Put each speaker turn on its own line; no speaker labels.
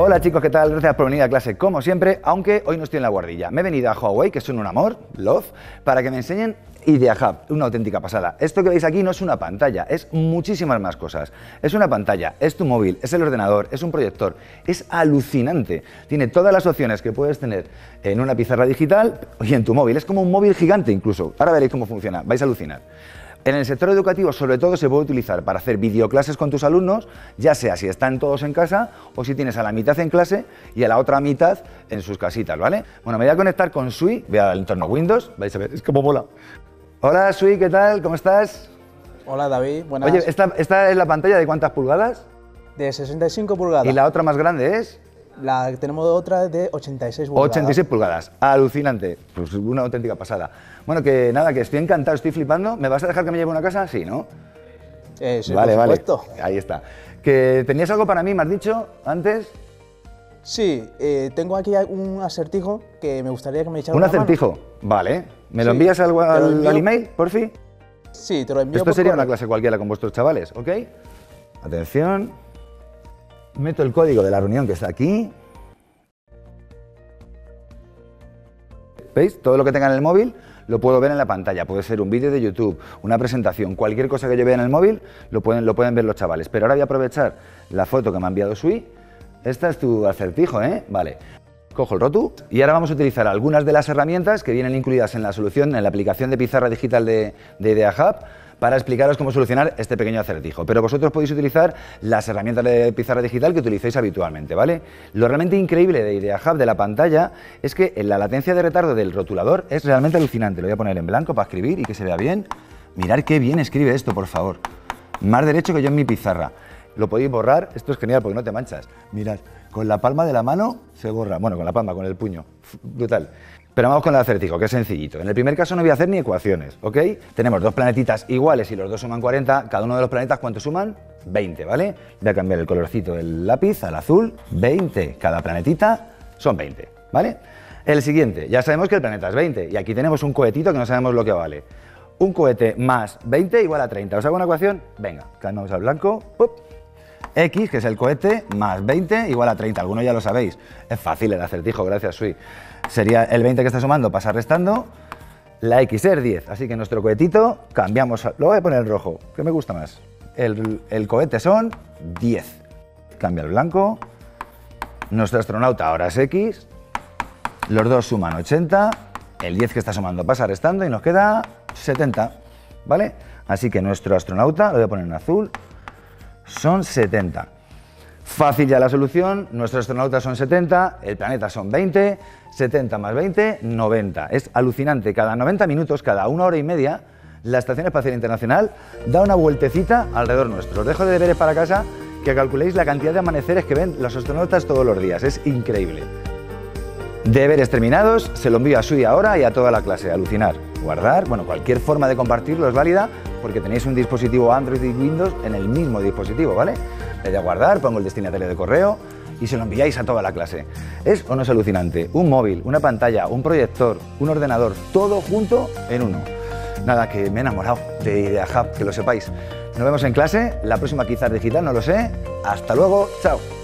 Hola chicos, ¿qué tal? Gracias por venir a clase como siempre, aunque hoy no estoy en la guardilla. Me he venido a Huawei, que son un amor, love, para que me enseñen Idea Hub, una auténtica pasada. Esto que veis aquí no es una pantalla, es muchísimas más cosas. Es una pantalla, es tu móvil, es el ordenador, es un proyector, es alucinante. Tiene todas las opciones que puedes tener en una pizarra digital y en tu móvil. Es como un móvil gigante incluso. Ahora veréis cómo funciona, vais a alucinar. En el sector educativo, sobre todo, se puede utilizar para hacer videoclases con tus alumnos, ya sea si están todos en casa o si tienes a la mitad en clase y a la otra mitad en sus casitas, ¿vale? Bueno, me voy a conectar con Sui, voy al entorno Windows, vais a ver, es como mola. Hola Sui, ¿qué tal? ¿Cómo estás?
Hola David, buenas.
Oye, ¿esta es la pantalla de cuántas pulgadas?
De 65 pulgadas.
¿Y la otra más grande es?
La que tenemos otra es de 86 pulgadas.
86 pulgadas, alucinante, pues una auténtica pasada. Bueno, que nada, que estoy encantado, estoy flipando. ¿Me vas a dejar que me lleve una casa? Sí, ¿no?
Sí,
vale,
por supuesto.
Vale, ahí está. ¿Que tenías algo para mí, me has dicho antes?
Sí, tengo aquí un acertijo que me gustaría que me echaras
¿Un
una
acertijo?
mano.
Vale. ¿Me lo envías al email, por fin?
Sí, te lo envío.
Esto sería una clase cualquiera con vuestros chavales, ¿ok? Atención. Meto el código de la reunión que está aquí. ¿Veis? Todo lo que tenga en el móvil lo puedo ver en la pantalla. Puede ser un vídeo de YouTube, una presentación, cualquier cosa que yo vea en el móvil lo pueden ver los chavales. Pero ahora voy a aprovechar la foto que me ha enviado Sui. Esta es tu acertijo, ¿eh? Vale. Cojo el rotu y ahora vamos a utilizar algunas de las herramientas que vienen incluidas en la solución, en la aplicación de pizarra digital de Idea Hub, para explicaros cómo solucionar este pequeño acertijo. Pero vosotros podéis utilizar las herramientas de pizarra digital que utilicéis habitualmente, ¿vale? Lo realmente increíble de Idea Hub, de la pantalla, es que la latencia de retardo del rotulador es realmente alucinante. Lo voy a poner en blanco para escribir y que se vea bien. Mirad qué bien escribe esto, por favor. Más derecho que yo en mi pizarra. Lo podéis borrar, esto es genial porque no te manchas. Mirad, con la palma de la mano se borra. Bueno, con la palma, con el puño. Brutal. Pero vamos con el acertijo, que es sencillito. En el primer caso no voy a hacer ni ecuaciones, ¿ok? Tenemos dos planetitas iguales y los dos suman 40. Cada uno de los planetas, ¿cuánto suman? 20, ¿vale? Voy a cambiar el colorcito del lápiz al azul. 20. Cada planetita son 20, ¿vale? El siguiente, ya sabemos que el planeta es 20. Y aquí tenemos un cohetito que no sabemos lo que vale. Un cohete más 20 igual a 30. ¿Os hago una ecuación? Venga, cambiamos al blanco. ¡Pup! X, que es el cohete, más 20 igual a 30. Algunos ya lo sabéis. Es fácil el acertijo, gracias, Sui. Sería el 20 que está sumando, pasa restando. La X es 10. Así que nuestro cohetito cambiamos. Lo voy a poner en rojo, que me gusta más. El cohete son 10. Cambia el blanco. Nuestro astronauta ahora es X. Los dos suman 80. El 10 que está sumando pasa restando y nos queda 70. ¿Vale? Así que nuestro astronauta, lo voy a poner en azul, son 70. Fácil ya la solución, nuestros astronautas son 70, el planeta son 20, 70 más 20, 90. Es alucinante, cada 90 minutos, cada 1 hora y media, la Estación Espacial Internacional da una vueltecita alrededor nuestro. Os dejo de deberes para casa que calculéis la cantidad de amaneceres que ven los astronautas todos los días, es increíble. Deberes terminados, se lo envío a Sui ahora y a toda la clase. Alucinar, guardar, bueno, cualquier forma de compartirlo es válida porque tenéis un dispositivo Android y Windows en el mismo dispositivo, ¿vale? Le doy a guardar, pongo el destinatario de correo y se lo enviáis a toda la clase. ¿Es o no es alucinante? Un móvil, una pantalla, un proyector, un ordenador, todo junto en uno. Nada, que me he enamorado de Idea Hub, que lo sepáis. Nos vemos en clase, la próxima quizás digital, no lo sé. Hasta luego, chao.